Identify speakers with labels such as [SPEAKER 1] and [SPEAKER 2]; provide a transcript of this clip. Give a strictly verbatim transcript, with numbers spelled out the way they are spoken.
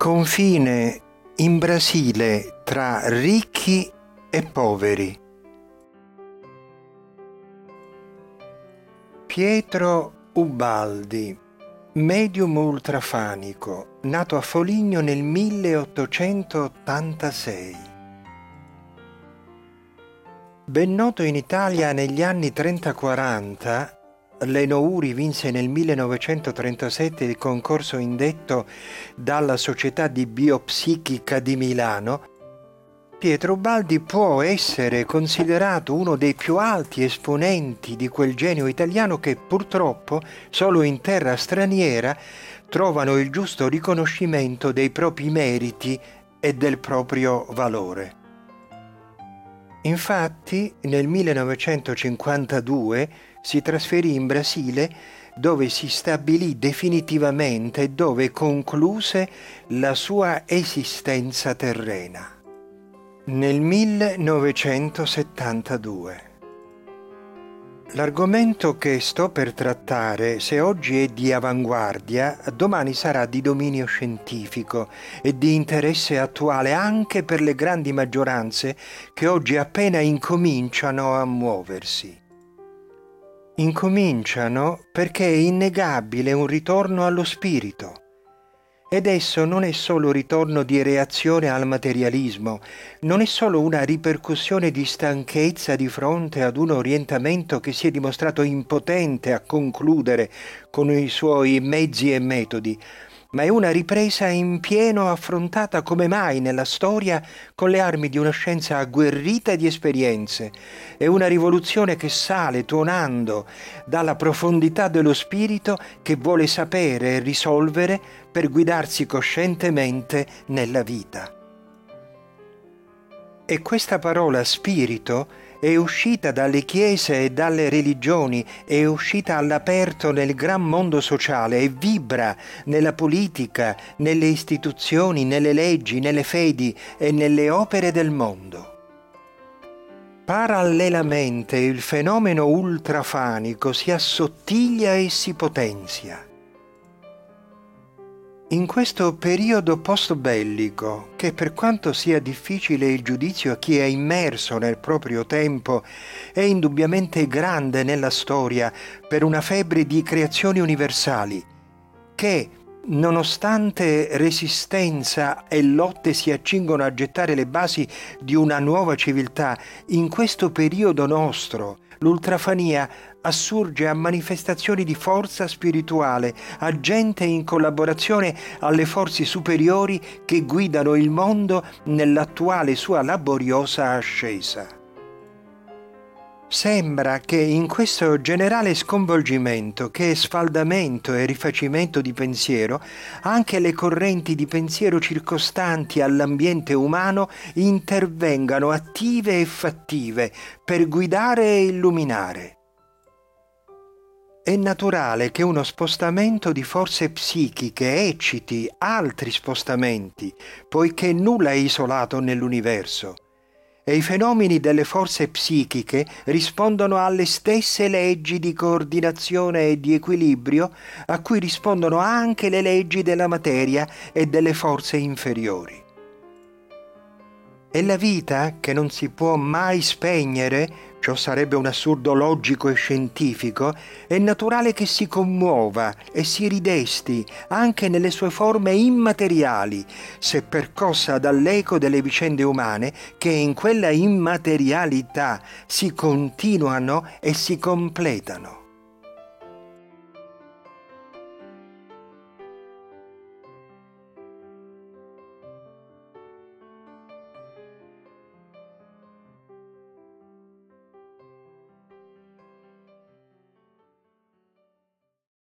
[SPEAKER 1] confine in Brasile tra ricchi e poveri. Pietro Ubaldi, medium ultrafanico, nato a Foligno nel milleottocentottantasei. Ben noto in Italia negli anni trenta quaranta, Leno Uri vinse nel millenovecentotrentasette il concorso indetto dalla Società di Biopsichica di Milano. Pietro Ubaldi può essere considerato uno dei più alti esponenti di quel genio italiano che purtroppo solo in terra straniera trovano il giusto riconoscimento dei propri meriti e del proprio valore. Infatti, nel millenovecentocinquantadue si trasferì in Brasile, dove si stabilì definitivamente e dove concluse la sua esistenza terrena. Nel millenovecentosettantadue. L'argomento che sto per trattare, se oggi è di avanguardia, domani sarà di dominio scientifico e di interesse attuale anche per le grandi maggioranze che oggi appena incominciano a muoversi. Incominciano perché è innegabile un ritorno allo spirito. Ed esso non è solo ritorno di reazione al materialismo, non è solo una ripercussione di stanchezza di fronte ad un orientamento che si è dimostrato impotente a concludere con i suoi mezzi e metodi, ma è una ripresa in pieno affrontata come mai nella storia con le armi di una scienza agguerrita di esperienze. È una rivoluzione che sale tuonando dalla profondità dello spirito che vuole sapere e risolvere per guidarsi coscientemente nella vita. E questa parola spirito è uscita dalle chiese e dalle religioni, è uscita all'aperto nel gran mondo sociale e vibra nella politica, nelle istituzioni, nelle leggi, nelle fedi e nelle opere del mondo. Parallelamente il fenomeno ultrafanico si assottiglia e si potenzia. In questo periodo post-bellico, che per quanto sia difficile il giudizio a chi è immerso nel proprio tempo, è indubbiamente grande nella storia per una febbre di creazioni universali, che, nonostante resistenza e lotte si accingono a gettare le basi di una nuova civiltà, in questo periodo nostro, l'ultrafania assurge a manifestazioni di forza spirituale, agente in collaborazione alle forze superiori che guidano il mondo nell'attuale sua laboriosa ascesa. Sembra che in questo generale sconvolgimento, che è sfaldamento e rifacimento di pensiero, anche le correnti di pensiero circostanti all'ambiente umano intervengano attive e fattive per guidare e illuminare. È naturale che uno spostamento di forze psichiche ecciti altri spostamenti, poiché nulla è isolato nell'universo. E i fenomeni delle forze psichiche rispondono alle stesse leggi di coordinazione e di equilibrio a cui rispondono anche le leggi della materia e delle forze inferiori. E la vita, che non si può mai spegnere, ciò sarebbe un assurdo logico e scientifico, è naturale che si commuova e si ridesti anche nelle sue forme immateriali, se percossa dall'eco delle vicende umane che in quella immaterialità si continuano e si completano.